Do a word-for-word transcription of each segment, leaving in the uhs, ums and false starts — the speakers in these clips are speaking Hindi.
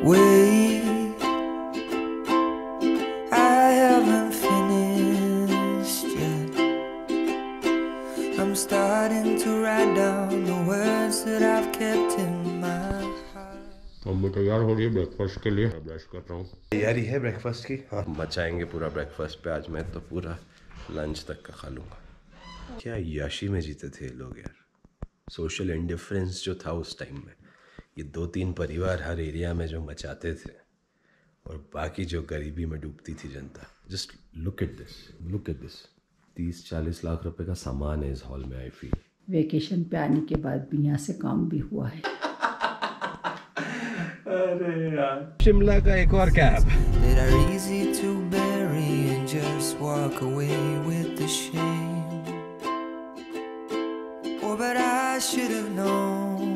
Wait, I haven't finished yet. I'm starting to write down the words that I've kept in my heart. Mummy तैयार हो रही है ब्रेकफास्ट के लिए, ब्रश कर रहा हूँ। तैयारी है ब्रेकफास्ट की? हाँ, मचाएंगे पूरा ब्रेकफास्ट पे आज। मैं तो पूरा लंच तक का खा लूँगा। क्या याशी में जीते थे लोग यार। सोशल इंडिफरेंस जो था उस टाइम में, ये दो तीन परिवार हर एरिया में जो मचाते थे और बाकी जो गरीबी में डूबती थी जनता। Just look at this, look at this. तीस चालीस लाख रुपए का सामान है इस हॉल में। आई फील वेकेशन पे आने के बाद भी यहाँ से काम भी हुआ है। अरे यार, शिमला का एक और cab. That are easy to bury and just walk away with the shame. Oh, but I should have known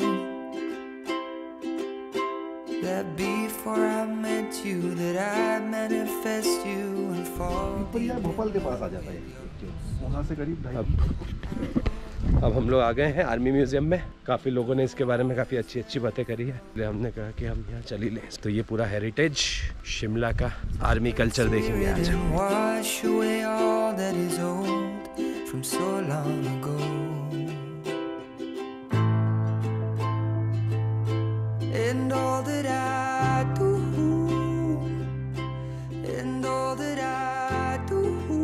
that before I met you, that I'd manifest you and fall. Bhopal के पास आ जाता है, वहाँ से करीब ढाई। अब हम लोग आ गए हैं आर्मी म्यूजियम में। काफ़ी लोगों ने इसके बारे में काफ़ी अच्छी अच्छी बातें करी है, इसलिए हमने कहा कि हम यहाँ चल ही लें। तो ये पूरा हेरिटेज शिमला का आर्मी कल्चर देखेंगे आज हम। Wash away all that is old from so long ago. And all that I do, and all that I do,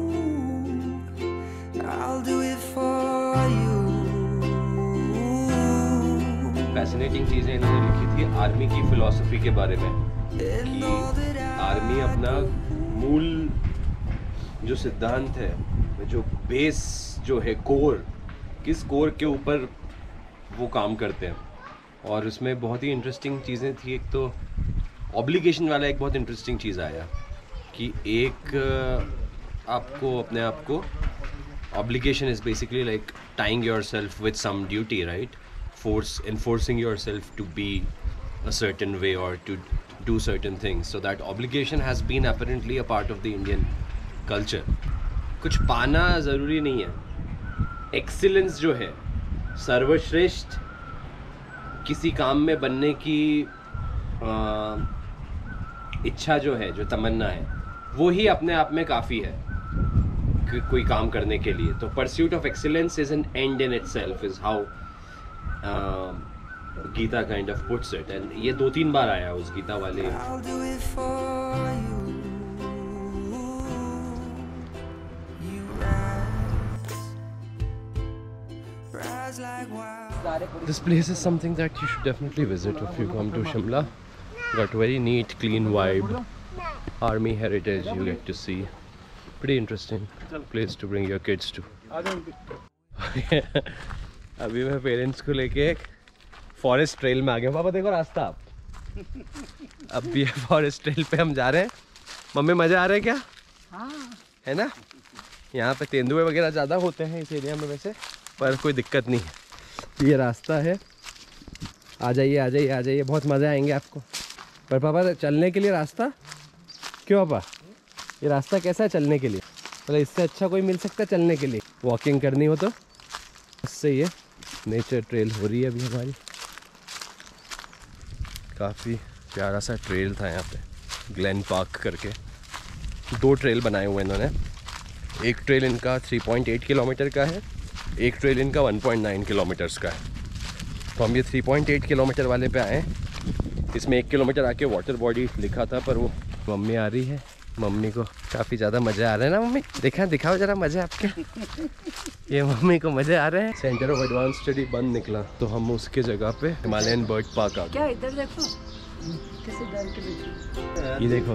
I'll do it for you. Fascinating चीज़ें इन्होंने लिखी थी आर्मी की फिलॉसफी के बारे में, कि आर्मी अपना मूल जो सिद्धांत है, जो बेस जो है, कोर, किस कोर के ऊपर वो काम करते हैं। और उसमें बहुत ही इंटरेस्टिंग चीज़ें थी। एक तो ऑब्लिगेशन वाला एक बहुत इंटरेस्टिंग चीज़ आया कि एक आपको अपने आप को, obligation is basically like tying yourself with some duty, right? force enforcing yourself to be a certain way or to do certain things. So that obligation has been apparently a part of the Indian culture. कुछ पाना ज़रूरी नहीं है। एक्सीलेंस जो है, सर्वश्रेष्ठ किसी काम में बनने की आ, इच्छा जो है, जो तमन्ना है, वो ही अपने आप में काफ़ी है को, कोई काम करने के लिए। तो pursuit of excellence is an end in itself, is how Gita kind of puts it. And ये दो तीन बार आया उस गीता वाले। This place is something that you should definitely visit if you come to Shimla. Got very neat, clean vibe. Army heritage you get to see. Pretty interesting place to bring your kids to. अभी मैं पेरेंट्स को लेके एक फॉरेस्ट ट्रेल में आ गया। पापा देखो रास्ता आप। अब भी फॉरेस्ट ट्रेल पे हम जा रहे हैं। मम्मी मज़ा आ रहा है क्या? हाँ। है ना? यहाँ पे तेंदुए वगैरह ज़्यादा होते हैं इस एरिया में वैसे, पर कोई दिक्कत नहीं है। ये रास्ता है, आ जाइए आ जाइए आ जाइए, बहुत मज़ा आएंगे आपको। पर पापा चलने के लिए रास्ता क्यों पापा? ये रास्ता कैसा है चलने के लिए? मतलब इससे अच्छा कोई मिल सकता है चलने के लिए? वॉकिंग करनी हो तो इससे ये नेचर ट्रेल हो रही है अभी हमारी। काफ़ी प्यारा सा ट्रेल था यहाँ पे, ग्लेन पार्क करके। दो ट्रेल बनाए हुए इन्होंने। एक ट्रेल इनका तीन पॉइंट आठ किलोमीटर का है, एक ट्रेल इनका एक पॉइंट नौ किलोमीटर्स का है। तो हम ये तीन पॉइंट आठ किलोमीटर वाले पे आए। इसमें एक किलोमीटर आके वाटर बॉडी लिखा था, पर वो मम्मी आ रही है। मम्मी को काफ़ी ज़्यादा मज़ा आ रहा है ना मम्मी? देखा, दिखाओ ज़रा मज़े आपके। ये मम्मी को मज़े आ रहे हैं। सेंटर ऑफ एडवांस स्टडी बंद निकला तो हम उसके जगह पे हिमालयन बर्ड पार्क आ गए। क्या इधर देखो, कैसे डर के बैठी। ये देखो,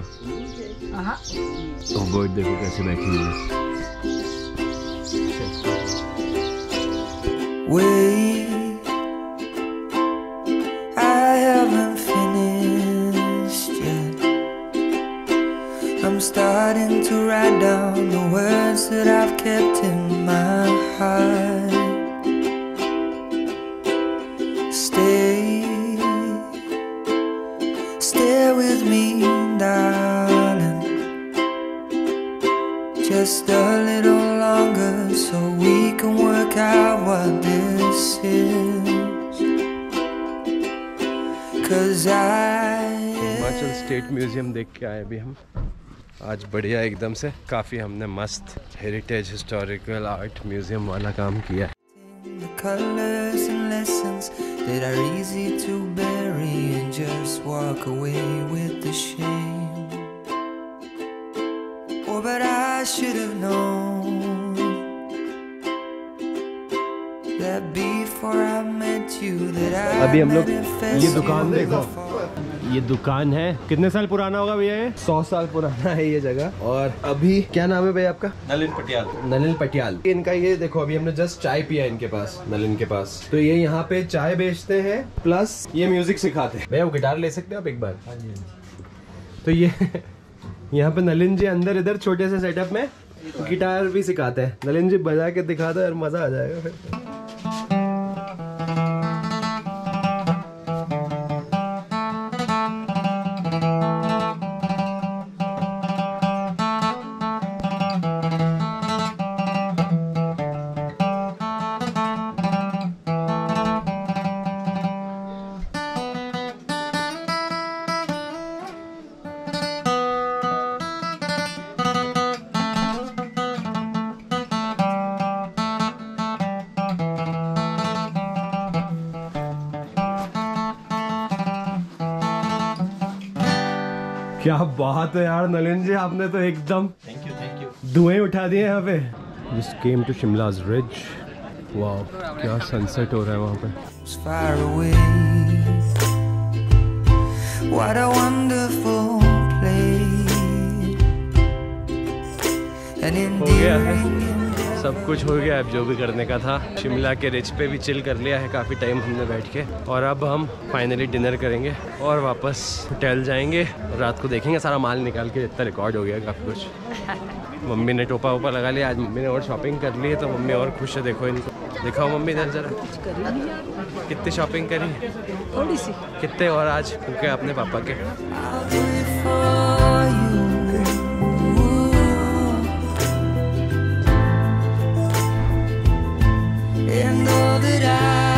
तो बर्ड देखो कैसे बैठी हुई है। Wait, I haven't finished yet. I'm starting to write down the words that I've kept in my heart. Stay, stay with me, darling, just a little longer so we can work out what this is. 'Cause I universal state museum देख के आए अभी हम आज। बढ़िया एकदम से, काफ़ी हमने मस्त हेरिटेज हिस्टोरिकल आर्ट म्यूजियम वाला काम किया है। The colors and lessons that are easy to bury and just walk away with the shame. Oh, but I should have known that before I met you that I अभी हम लोग manifest ये दुकान you देखो, before. ये दुकान है कितने साल पुराना होगा भैया? ये सौ साल पुराना है ये जगह। और अभी क्या नाम है भैया आपका? नलिन पटियाल। नलिन पटियाल। इनका ये देखो, अभी हमने जस्ट चाय पिया इनके पास, नलिन के पास। तो ये यहाँ पे चाय बेचते हैं प्लस ये म्यूजिक सिखाते हैं। भैया वो गिटार ले सकते हैं आप एक बार? हाँ जी। तो ये यहाँ पे नलिन जी अंदर इधर छोटे से सेटअप में गिटार भी सिखाते हैं। नलिन जी बजा के दिखाते हैं और मजा आ जाएगा फिर। क्या बात है यार नलिन जी, आपने तो एकदम थैंक यू थैंक यू धुएं उठा दिए यहाँ पे। Just came to Shimla's Ridge. वाह, क्या सनसेट हो रहा है वहाँ पे। It's far away. What a wonderful place. An हो गया है, endearing सब कुछ हो गया। अब जो भी करने का था शिमला के रिज पे भी चिल कर लिया है काफ़ी टाइम हमने बैठ के। और अब हम फाइनली डिनर करेंगे और वापस होटल जाएंगे। रात को देखेंगे, सारा माल निकाल के जितना रिकॉर्ड हो गया काफ़ी कुछ। मम्मी ने टोपा वोपा लगा लिया आज, मम्मी ने और शॉपिंग कर ली है तो मम्मी और खुश है। देखो इनको दिखाओ मम्मी इधर जरा, कितनी शॉपिंग करी? थोड़ी सी। कितने और आज क्योंकि अपने पापा के। I'll do it for you. And all that I